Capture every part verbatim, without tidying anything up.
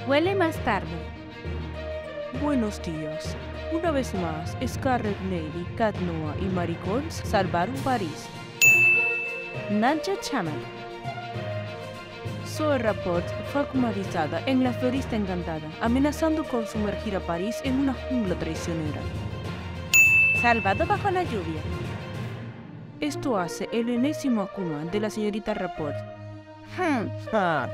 Huele más tarde. Buenos días. Una vez más, Scarlet Lady, Cat Noir y Maricón salvaron París. Nadja Channel. Zoe Rapport fue acumarizada en la Florista Encantada, amenazando con sumergir a París en una jungla traicionera. Salvado bajo la lluvia. Esto hace el enésimo Akuma de la señorita Rapport. Hmm. Ah,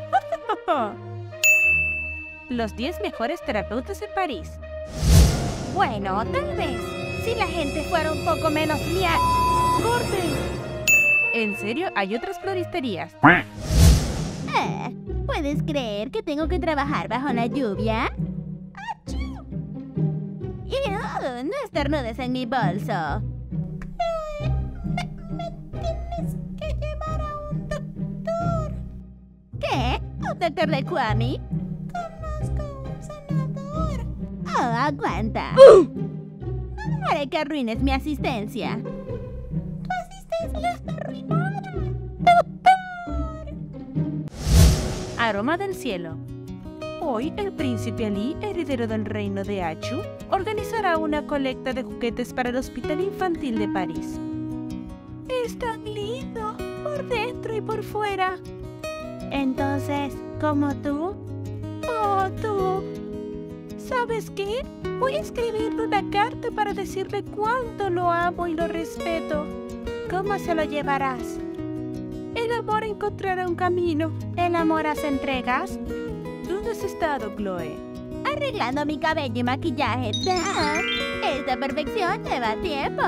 Los diez mejores terapeutas de París. Bueno, tal vez, si la gente fuera un poco menos mía... ¡Corte! En serio, hay otras floristerías. Ah, ¿puedes creer que tengo que trabajar bajo la lluvia? ¡Achú! ¡Ew! No estornudes en mi bolso. Me, me tienes que llevar a un doctor. ¿Qué? ¿Un doctor de Kwami? Conozco un sanador. Oh, aguanta. No haré que arruines mi asistencia. Tu asistencia está arruinada. ¡Doctor! Aroma del cielo. Hoy, el príncipe Ali, heredero del reino de Achu, organizará una colecta de juguetes para el Hospital Infantil de París. Es tan lindo, por dentro y por fuera. Entonces, ¿como tú? Oh, tú. ¿Sabes qué? Voy a escribirle una carta para decirle cuánto lo amo y lo respeto. ¿Cómo se lo llevarás? El amor encontrará un camino. ¿El amor hace entregas? ¿Dónde has estado, Chloe? Arreglando mi cabello y maquillaje. ¡Ah! Esta perfección lleva tiempo.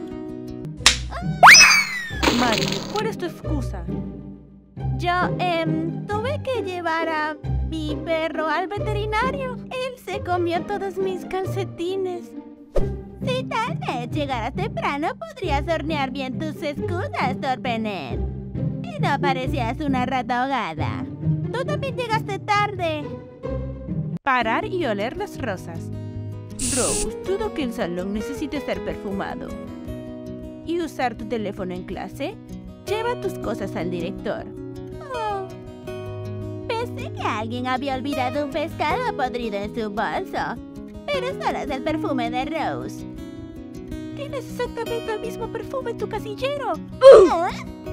Mari, ¿cuál es tu excusa? Yo, em, tuve que llevar a mi perro al veterinario. Él se comió todos mis calcetines. Si tal vez llegaras temprano, podrías hornear bien tus excusas, Torpenet. Y no parecías una rata ahogada. Tú también llegaste tarde. Parar y oler las rosas. Rose, dudo que el salón necesite ser perfumado. ¿Y usar tu teléfono en clase? Lleva tus cosas al director. Oh. Pensé que alguien había olvidado un pescado podrido en su bolso. Pero solo es el perfume de Rose. Tienes exactamente el mismo perfume en tu casillero. ¿Ah?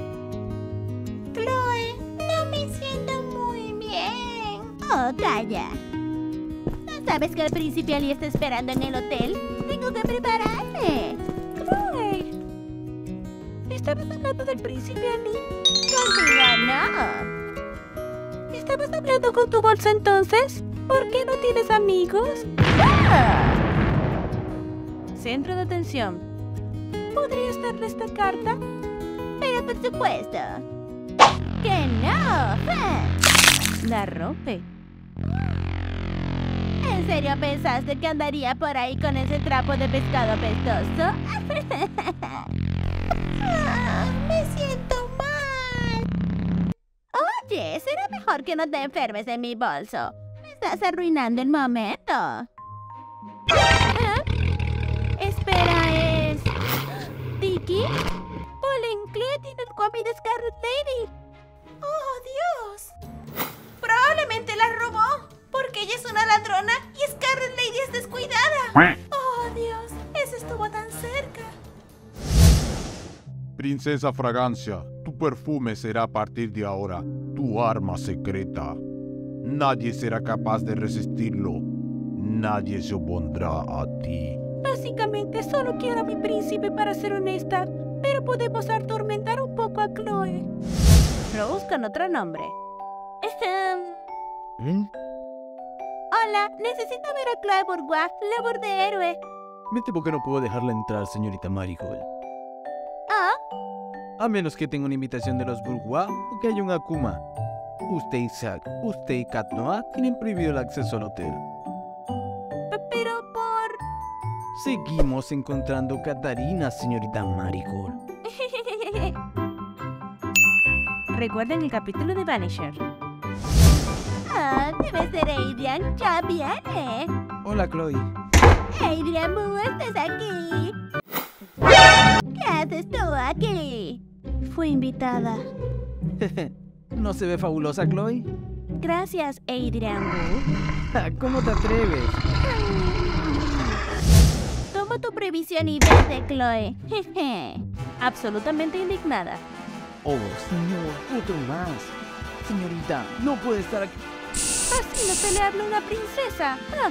Chloe, no me siento muy bien. Oh, calla. ¿No sabes que el príncipe Ali está esperando en el hotel? Tengo que prepararme. Chloe, ¿estabas hablando del príncipe Ali? Conmigo no. ¿Estabas hablando con tu bolsa entonces? ¿Por qué no tienes amigos? ¡Ah! Centro de atención. ¿Podrías darle esta carta? Pero por supuesto. ¡Que no! ¡Ah! La rompe. ¿En serio pensaste que andaría por ahí con ese trapo de pescado apestoso? Ah, me siento mal. Oye, será mejor que no te enfermes en mi bolso. Me estás arruinando el momento. ¿Ah? Espera, ¿es Tiki? Pauline Clay tiene el Kwami de Scarlet Lady. ¡Oh, Dios! Probablemente la robó, porque ella es una ladrona y Scarlet Lady es descuidada. ¡Oh, Dios! Eso estuvo tan cerca. Princesa Fragancia, tu perfume será a partir de ahora tu arma secreta. Nadie será capaz de resistirlo. Nadie se opondrá a ti. Básicamente solo quiero a mi príncipe, para ser honesta, pero podemos atormentar un poco a Chloe. Rose con otro nombre. ¿Mm? Hola, necesito ver a Chloe Bourgois, labor de héroe. Me temo que no puedo dejarla entrar, señorita Marigold. ¿Ah? A menos que tenga una invitación de los Bourgois o que haya un Akuma. Usted y Zack, usted y Cat Noir tienen prohibido el acceso al hotel. Pero por... Seguimos encontrando Catarina, señorita Marigold. Recuerden el capítulo de Vanisher. Ah, debe ser Adrian. Ya viene. Hola, Chloe. Adrian Boo, ¿estás aquí? ¿Qué haces tú aquí? Fui invitada. ¿No se ve fabulosa, Chloe? Gracias, Adrian Wu. ¿Cómo te atreves? Toma tu previsión y vete, Chloe. Jeje. Absolutamente indignada. Oh, señor, otro más. Señorita, no puede estar aquí. Así no se le habla a una princesa. Ah,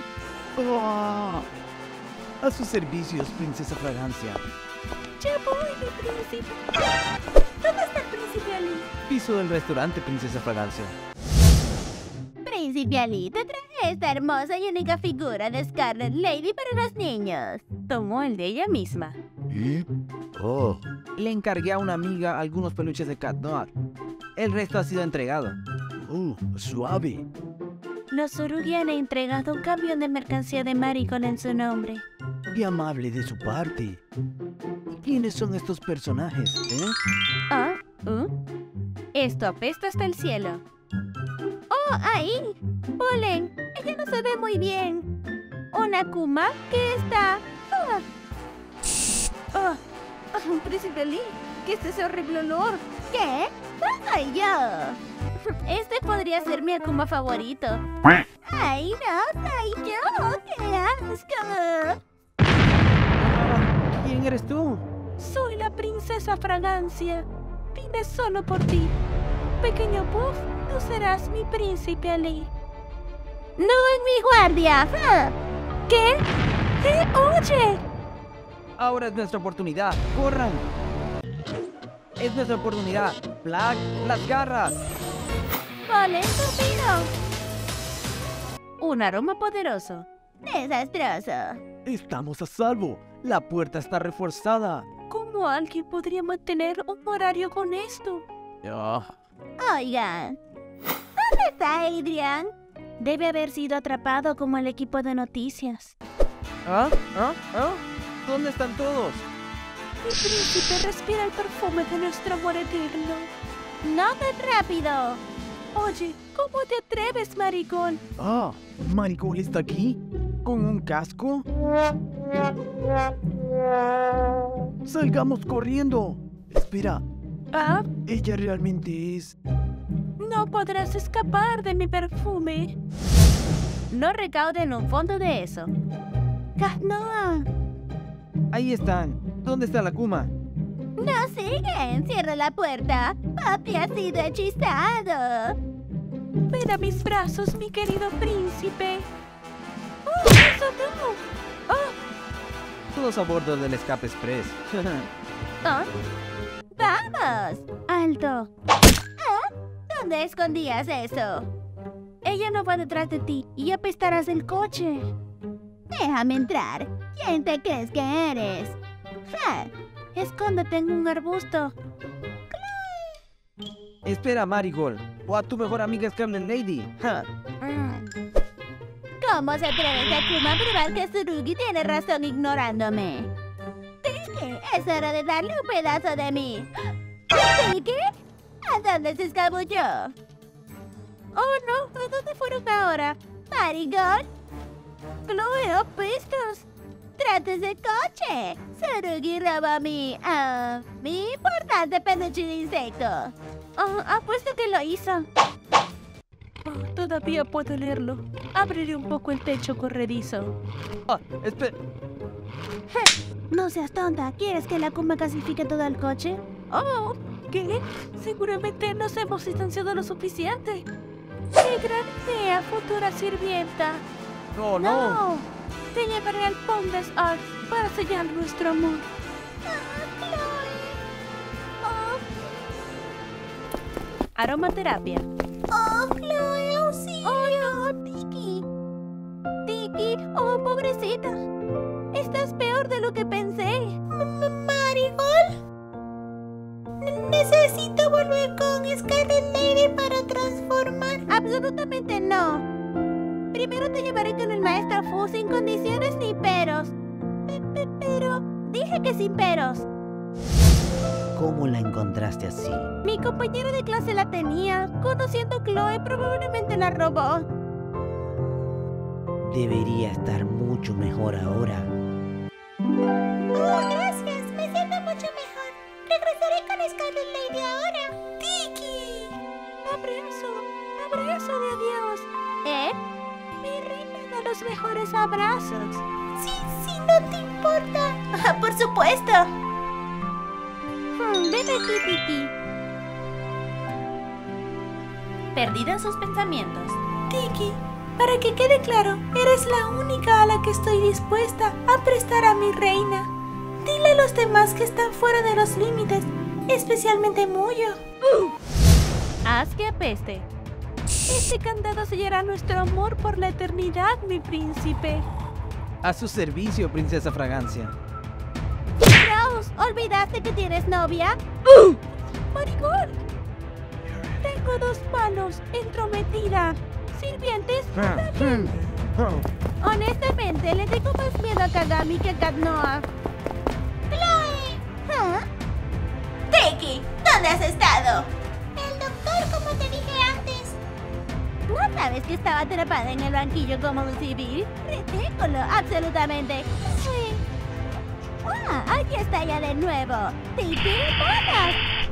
Oh, a sus servicios, princesa Fragancia. ya voy, mi príncipe. ¿Dónde está el príncipe Ali? Piso del restaurante, princesa Fragancia. Príncipe Ali, te traje esta hermosa y única figura de Scarlet Lady para los niños. Tomó el de ella misma. ¿Y? Oh, Le encargué a una amiga algunos peluches de Cat Noir. El resto ha sido entregado. uh, suave. Los Tsurugi han entregado un camión de mercancía de Marigold en su nombre. Qué amable de su parte. ¿Quiénes son estos personajes, eh? Ah, ¿uh? Esto apesta hasta el cielo. ¡Oh, ahí! Polen, ella no se ve muy bien. ¿Una Kuma? ¿Qué está? Ah. Ah, ah, príncipe Ali, ¿qué es ese horrible olor? ¿Qué? ¡No soy yo! Este podría ser mi Akuma favorito. ¡Ay, no soy yo! ¡Qué asco! Ah, ¿quién eres tú? Soy la princesa Fragancia. Vine solo por ti. Pequeño Puff, tú serás mi príncipe Ali. ¡No en mi guardia! ¡Ah! ¿Qué? ¿Qué? ¡Oye! Ahora es nuestra oportunidad. ¡Corran! Es nuestra oportunidad. Black, las garras. ¡Polen, torpedo! Un aroma poderoso. ¡Desastroso! Estamos a salvo. La puerta está reforzada. ¿Cómo alguien podría mantener un horario con esto? Ah, Oigan, ¿dónde está Adrian? Debe haber sido atrapado como el equipo de noticias. ¿Ah? ¿Ah? ¿Ah? ¿Dónde están todos? Mi príncipe respira el perfume de nuestro amor eterno. ¡No tan rápido! Oye, ¿cómo te atreves, Marigold? Ah, Marigold está aquí. ¿Con un casco? Salgamos corriendo. Espera, Ah, ella realmente es... no podrás escapar de mi perfume. No recauden un fondo de eso. Cat Noir. Ahí están. ¿Dónde está la Kuma? ¡No siguen! ¡Cierra la puerta! ¡Papi ha sido hechizado! Ven a mis brazos, mi querido príncipe. ¡Oh, eso no! ¡Oh! Todos a bordo del escape express. ¿Ah? ¡Vamos! ¡Alto! ¿Dónde escondías eso? Ella no va detrás de ti y apestarás del coche. Déjame entrar. ¿Quién te crees que eres? Ja. Escóndete en un arbusto. Espera, Marigold. O a tu mejor amiga Scarlet Lady. Ja. ¿Cómo se atreve Takuma a probar que Tsurugi tiene razón ignorándome? Tiki, es hora de darle un pedazo de mí. ¿Tiki? ¿A dónde se escabulló? Oh, no. ¿A dónde fueron ahora? Marigold, Chloe, apestas. trates de coche. Tsurugi roba mi, ah, mi importante peluche de insecto. Ah, apuesto que lo hizo. Oh, todavía puedo leerlo. Abriré un poco el techo corredizo. Ah, espera. No seas tonta. ¿Quieres que la Kuma clasifique todo el coche? Oh, ¿qué? Seguramente nos hemos distanciado lo suficiente. ¡Qué gran idea, futura sirvienta! No, no. Te llevaré al Pond's Arts para sellar nuestro amor. Aromaterapia. ¡Oh, Chloe, auxilio! ¡Oh, no, Tiki! Tiki, oh, pobrecita. Estás peor de lo que pensé. ¿Marigold? Necesito volver con Scarlet Lady para transformar. Absolutamente no. Primero te llevaré con el maestro Fu sin condiciones ni peros. Pe- pe- Pero, dije que sin peros. ¿Cómo la encontraste así? Mi compañero de clase la tenía. Conociendo a Chloe, probablemente la robó. Debería estar mucho mejor ahora. Oh, gracias. Me siento mucho mejor. Regresaré con Scarlet Lady ahora. ¡Tiki! Abrazo, abrazo de adiós. mejores abrazos. Sí, sí, no te importa. Ah, por supuesto. Hmm, ven aquí, Tiki. Perdida en sus pensamientos. Tiki, para que quede claro, eres la única a la que estoy dispuesta a prestar a mi reina. Dile a los demás que están fuera de los límites, especialmente Muyo. Haz que apeste. Este candado sellará nuestro amor por la eternidad, mi príncipe. A su servicio, princesa Fragancia. Rose, ¿olvidaste que tienes novia? Marigold. Tengo dos manos, entrometida. Sirvientes, ataquen. Honestamente, le tengo más miedo a Kagami que a Cat Noir. Chloe. ¿Ah? Tiki, ¿dónde has estado? El doctor, como te dije antes. ¿No sabes que estaba atrapada en el banquillo como un civil? Ridículo, absolutamente. Sí. Ah, aquí está ya de nuevo. Tiki, ¡botas!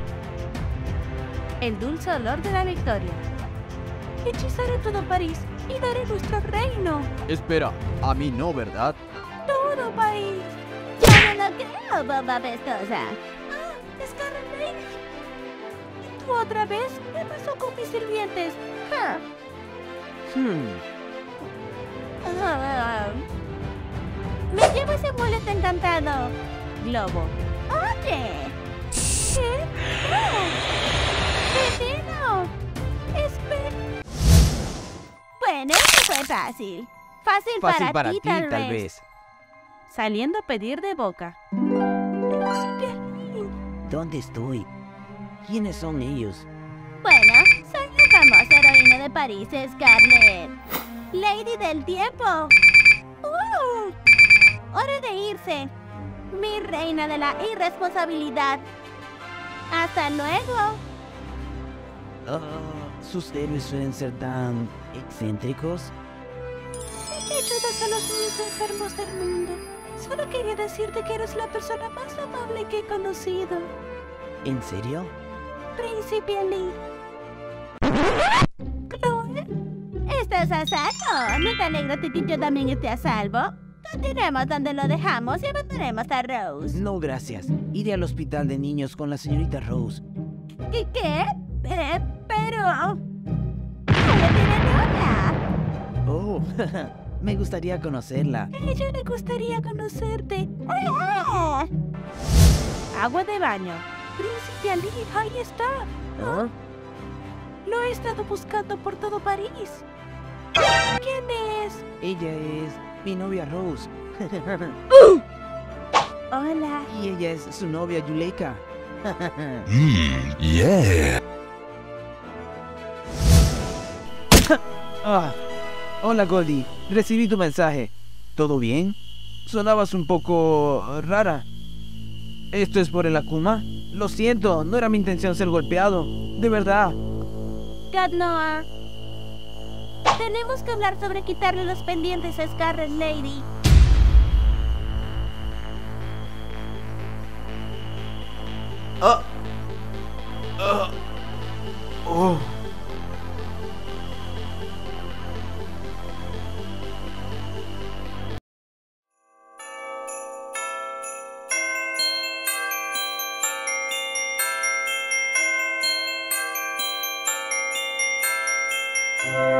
El dulce olor de la victoria. Hechizaré todo París y daré nuestro reino. Espera, a mí no, ¿verdad? Todo París. Ya no lo creo, bomba pestosa. Ah, Scarlet Lady. ¿Tú otra vez? ¿Qué pasó con mis sirvientes? Ah. Hmm. Ah. Me llevo ese amuleto encantado. Globo. Oye. ¿Qué? ¡No! ¡Veneno! Espera. Bueno, eso fue fácil. Fácil, Fácil para, para ti, ti, tal, tal vez. vez. Saliendo a pedir de boca. ¿Dónde estoy? ¿Quiénes son ellos? Bueno, soy la famosa heroína de París, Scarlet. Lady del tiempo. ¡Uh! Hora de irse. Mi reina de la irresponsabilidad. Hasta luego. Ah, sus héroes suelen ser tan excéntricos. Sé que ayudas a los niños enfermos del mundo. Solo quería decirte que eres la persona más amable que he conocido. ¿En serio? Príncipe Ali. Chloe, ¿estás a salvo? ¿No te alegra que yo también esté a salvo? Continuemos donde lo dejamos y abandonemos a Rose. No, gracias. Iré al hospital de niños con la señorita Rose. ¿Qué? ¿Qué? Eh, pero... ¡Ella tiene novia! Oh, me gustaría conocerla. A ella le gustaría conocerte. ¡Ah! Agua de baño. Príncipe Ali, ahí está. ¿Ah? Lo he estado buscando por todo París. ¿Quién es? Ella es mi novia Rose. Hola. Y ella es su novia Yuleika. Mmm, yeah. Ah, hola Goldie, recibí tu mensaje. ¿Todo bien? Sonabas un poco rara. ¿Esto es por el Akuma? Lo siento, no era mi intención ser golpeado. De verdad. Cat Noir. Tenemos que hablar sobre quitarle los pendientes a Scarlet Lady. Ah. Ah. Oh. Yeah.